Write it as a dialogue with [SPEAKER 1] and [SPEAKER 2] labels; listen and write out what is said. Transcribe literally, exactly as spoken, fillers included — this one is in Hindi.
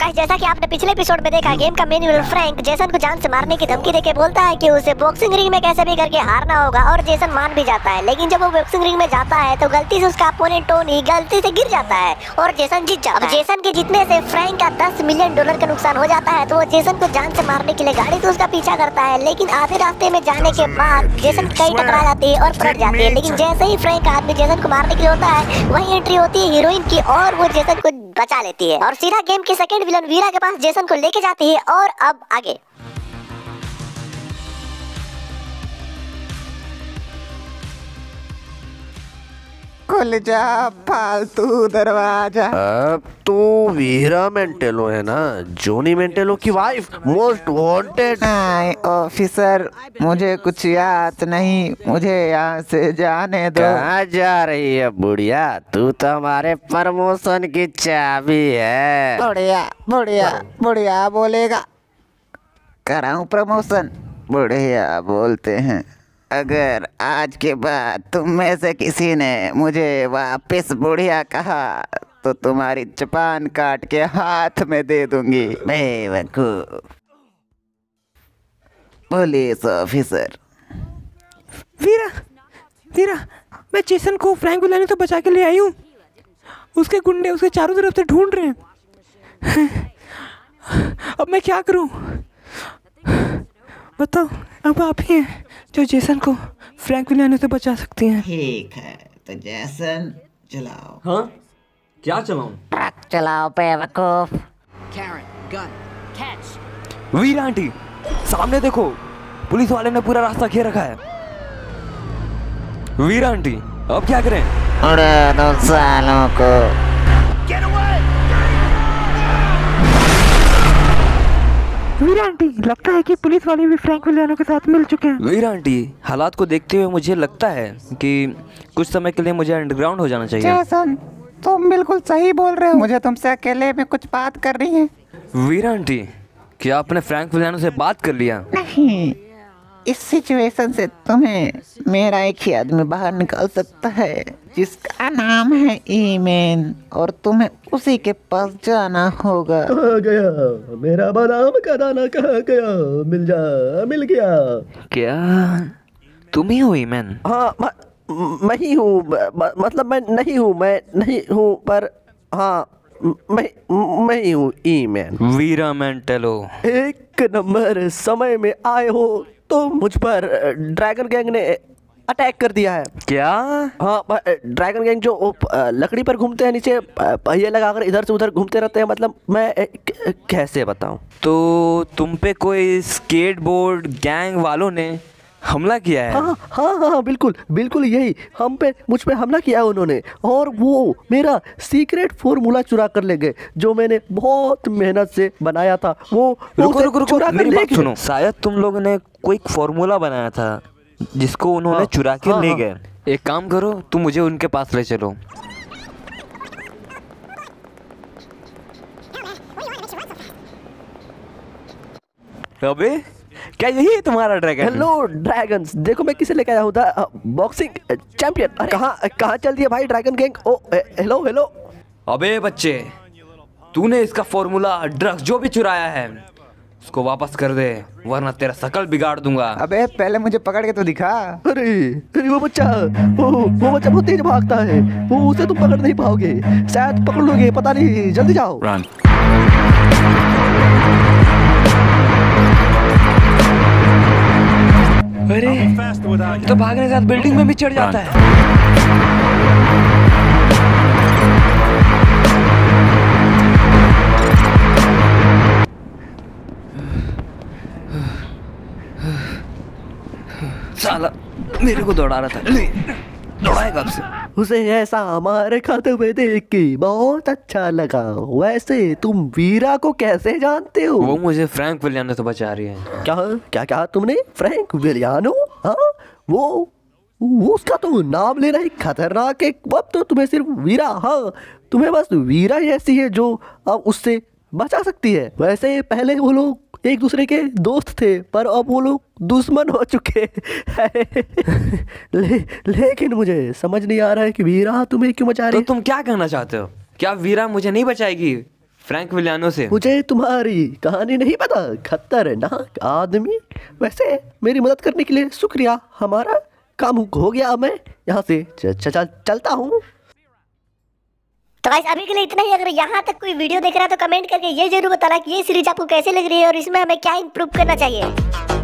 [SPEAKER 1] गाइस, जैसा कि आपने पिछले एपिसोड में देखा, गेम का मेन विलन फ्रैंक जेसन को जान से मारने की धमकी देके बोलता है कि उसे बॉक्सिंग रिंग में कैसे भी करके हारना होगा और जेसन मान भी जाता है। लेकिन जब वो बॉक्सिंग रिंग में जाता है तो गलती से उसका अपोनेंट टोनी गलती से गिर जाता है और जेसन जीत जाता है। जेसन के जीतने से फ्रैंक का दस मिलियन डॉलर का नुकसान हो जाता है। तो वो जेसन को जान से मारने के लिए गाड़ी से उसका पीछा करता है, लेकिन आधे रास्ते में जाने के बाद जेसन कई टकरा जाती है और पलट जाती है। लेकिन जैसे ही फ्रैंक का आदमी जेसन को मारने के लिए होता है, वही एंट्री होती है हीरोइन की और वो जेसन को बचा लेती है और सीधा गेम के सेकंड विलन वीरा के पास जेसन को लेके जाती है। और अब आगे
[SPEAKER 2] खुल जा फालतू दरवाजा।
[SPEAKER 3] अब तो वीरा मेंटेलो है ना, जोनी मेंटेलो की wife, most wanted.
[SPEAKER 2] Hi officer, मुझे कुछ याद नहीं, मुझे यहाँ से जाने दो।
[SPEAKER 3] कहाँ जा रही है बुढ़िया? तू तो हमारे प्रमोशन की चाबी है।
[SPEAKER 2] बुढ़िया बुढ़िया बुढ़िया बोलेगा, कराऊं प्रमोशन? बुढ़िया बोलते हैं। अगर आज के बाद तुम में से किसी ने मुझे वापस बुढ़िया कहा तो तुम्हारी जबान काट के हाथ में दे दूंगी। बेवकूफ पुलिस ऑफिसर।
[SPEAKER 4] वीरा, वीरा, मैं जेसन को फ्रैंक को लाने तो बचा के ले आई हूँ। उसके गुंडे उसके चारों तरफ से ढूंढ रहे हैं। अब मैं क्या करूँ? बताओ, अब आप ही हैं जो जेसन को फ्रैंक विलियन से बचा सकती हैं।
[SPEAKER 2] ठीक है, तो जेसन चलाओ।
[SPEAKER 5] हाँ, क्या चलाऊं?
[SPEAKER 2] ट्रक चलाओ बेवकूफ।
[SPEAKER 4] वीरा आंटी, सामने देखो, पुलिस वाले ने पूरा रास्ता घेर रखा है। वीरा आंटी, अब क्या करें?
[SPEAKER 2] उड़ा दो सालों को।
[SPEAKER 4] वीरा आंटी, लगता है कि पुलिस वाले भी फ्रैंक विलियन के साथ मिल चुके हैं। वीरा आंटी, हालात को देखते हुए मुझे लगता है कि कुछ समय के लिए मुझे अंडरग्राउंड हो जाना चाहिए।
[SPEAKER 2] जेसन, तुम बिल्कुल सही बोल रहे हो, मुझे तुमसे अकेले में कुछ बात करनी है।
[SPEAKER 4] वीरा आंटी, क्या आपने फ्रैंक विलियन से बात कर लिया?
[SPEAKER 2] नहीं, इस सिचुएशन से तुम्हें मेरा एक ही आदमी बाहर निकाल सकता है, जिसका नाम है ईमेन, और तुम्हें उसी के पास जाना होगा।
[SPEAKER 5] कहाँ गया मेरा बादाम का दाना? कहाँ गया? मिल जा, मिल गया।
[SPEAKER 4] क्या तुम ही हो ईमेन?
[SPEAKER 3] हाँ, म- मैं ही हूँ, मतलब मैं नहीं हूँ, मैं नहीं हूँ, पर हाँ मैं मैं ही हूँ ईमेन।
[SPEAKER 4] वीरा मेंटेलो,
[SPEAKER 3] एक नंबर समय में आए हो तो मुझ पर ड्रैगन गैंग ने अटैक कर दिया है।
[SPEAKER 4] क्या?
[SPEAKER 3] हाँ, ड्रैगन गैंग जो लकड़ी पर घूमते हैं, नीचे पहिए लगाकर इधर से उधर घूमते रहते हैं, मतलब मैं कैसे बताऊं।
[SPEAKER 4] तो तुम पे कोई स्केटबोर्ड गैंग वालों ने हमला किया है?
[SPEAKER 3] हाँ हाँ हाँ बिल्कुल बिल्कुल, यही हम पे मुझ पे हमला किया उन्होंने, और वो मेरा सीक्रेट फॉर्मूला चुरा कर ले गए जो मैंने बहुत मेहनत से बनाया था। वो
[SPEAKER 4] रुको रुको रुको, मेरी बात
[SPEAKER 3] गए।
[SPEAKER 4] सुनो। शायद तुम लोगों ने कोई फॉर्मूला बनाया था जिसको उन्होंने
[SPEAKER 3] हाँ,
[SPEAKER 4] चुरा के
[SPEAKER 3] हाँ,
[SPEAKER 4] ले
[SPEAKER 3] हाँ।
[SPEAKER 4] गए। एक काम करो, तुम मुझे उनके पास ले चलो। अबे, क्या यही है तुम्हारा ड्रैगन?
[SPEAKER 3] हेलो ड्रैगन्स, देखो मैं किसे लेके आया हूँ, बॉक्सिंग चैंपियन। अरे कहाँ कहाँ चल दिया भाई ड्रैगन गैंग? ओ हेलो हेलो।
[SPEAKER 4] अबे बच्चे, तूने इसका फॉर्मूला, ड्रग्स जो भी चुराया है उसको वापस कर दे, वरना तेरा शकल बिगाड़ दूंगा।
[SPEAKER 2] अबे पहले मुझे पकड़ के तो दिखा।
[SPEAKER 3] अरे अरे वो बच्चा, वो वो बच्चा बहुत तेज भागता है, वो उसे तुम पकड़ नहीं पाओगे, शायद पकड़ लोगे, पता नहीं, जल्दी जाओ।
[SPEAKER 4] अरे तो भागने के साथ बिल्डिंग में भी चढ़ जाता है। साला मेरे को दौड़ा रहा था, दौड़ाएगा अब से।
[SPEAKER 3] उसे ऐसा हमारे खाते में देख के बहुत अच्छा लगा। वैसे तुम वीरा को कैसे जानते हो?
[SPEAKER 4] वो मुझे फ्रैंक विलियन से बचा रही है।
[SPEAKER 3] क्या क्या क्या तुमने? Frank Viliano? हाँ, वो वो उसका तो नाम लेना ही खतरनाक है। अब तो तुम्हें सिर्फ वीरा, हाँ तुम्हें बस वीरा ही ऐसी है जो अब उससे बचा सकती है। वैसे पहले वो लोग एक दूसरे के दोस्त थे, पर अब वो लोग दुश्मन हो चुके हैं। ले, लेकिन मुझे समझ नहीं आ रहा है कि वीरा तुम्हें क्यों बचा रही
[SPEAKER 4] तो
[SPEAKER 3] है?
[SPEAKER 4] तुम क्या कहना चाहते हो? क्या वीरा मुझे नहीं बचाएगी फ्रैंक विलियानो से।
[SPEAKER 3] मुझे तुम्हारी कहानी नहीं पता, खतरनाक आदमी। वैसे मेरी मदद करने के लिए शुक्रिया, हमारा काम हो गया, अब मैं यहाँ से च, च, च, चलता हूँ।
[SPEAKER 1] तो गाइस अभी के लिए इतना ही। अगर यहाँ तक कोई वीडियो देख रहा है तो कमेंट करके ये जरूर बताना कि ये सीरीज आपको कैसे लग रही है और इसमें हमें क्या इम्प्रूव करना चाहिए।